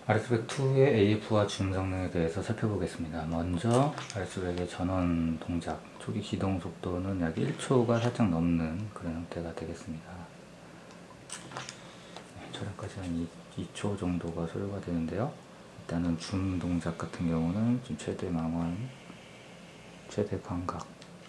RS백2의 AF와 줌 성능에 대해서 살펴보겠습니다. 먼저 RS백의 전원 동작, 초기 기동 속도는 약 1초가 살짝 넘는 그런 형태가 되겠습니다. 촬영까지 한 2초 정도가 소요가 되는데요. 일단은 줌 동작 같은 경우는 지금 최대 망원, 최대 광각,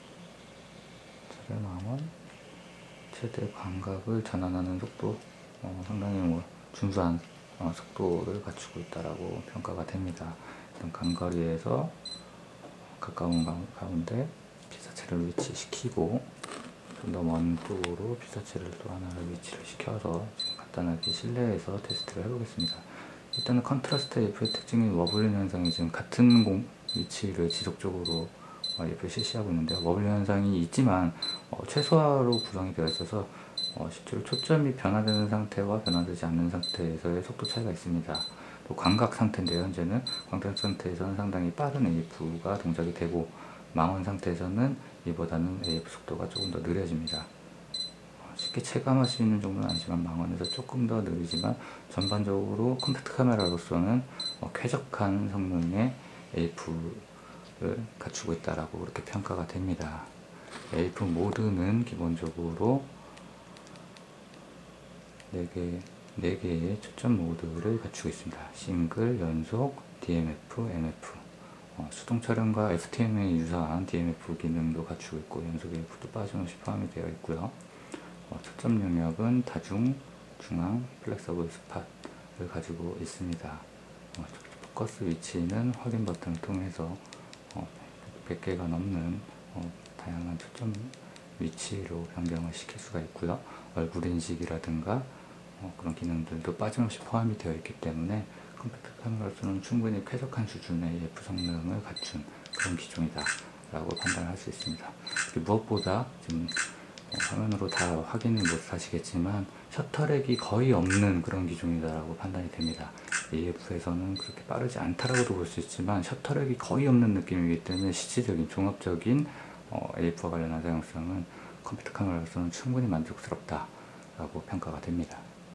최대 광각을 전환하는 속도, 상당히 준수한 속도를 갖추고 있다라고 평가가 됩니다. 일단 간거리에서 가까운 가운데 피사체를 위치시키고 좀 더 먼 쪽으로 피사체를 또 하나를 위치를 시켜서 지금 간단하게 실내에서 테스트를 해보겠습니다. 일단은 컨트라스트 AF의 특징인 워블링 현상이 지금 같은 위치를 지속적으로 AF를 실시하고 있는데요. 워블링 현상이 있지만 최소화로 구성이 되어 있어서 실제로 초점이 변화되는 상태와 변화되지 않는 상태에서의 속도 차이가 있습니다. 또 광각 상태인데요. 현재는 광각 상태에서는 상당히 빠른 AF가 동작이 되고 망원 상태에서는 이보다는 AF 속도가 조금 더 느려집니다. 쉽게 체감할 수 있는 정도는 아니지만 망원에서 조금 더 느리지만 전반적으로 컴팩트 카메라로서는 쾌적한 성능의 AF를 갖추고 있다라고 그렇게 평가가 됩니다. AF 모드는 기본적으로 4개의 초점 모드를 갖추고 있습니다. 싱글, 연속, DMF, MF, 수동 촬영과 FTM에 유사한 DMF 기능도 갖추고 있고 연속 AF도 빠짐없이 포함이 되어 있고요. 초점 영역은 다중, 중앙, 플렉서블 스팟을 가지고 있습니다. 포커스 위치는 확인 버튼을 통해서 100개가 넘는 다양한 초점 위치로 변경을 시킬 수가 있고요. 얼굴 인식이라든가 그런 기능들도 빠짐없이 포함이 되어 있기 때문에 컴팩트 카메라로서는 충분히 쾌적한 수준의 AF 성능을 갖춘 그런 기종이다 라고 판단을 할 수 있습니다. 무엇보다 지금 화면으로 다 확인을 못 하시겠지만 셔터렉이 거의 없는 그런 기종이다 라고 판단이 됩니다. AF에서는 그렇게 빠르지 않다라고도 볼 수 있지만 셔터렉이 거의 없는 느낌이기 때문에 실질적인 종합적인 AF와 관련한 사용성은 컴퓨터 카메라로서는 충분히 만족스럽다 라고 평가가 됩니다.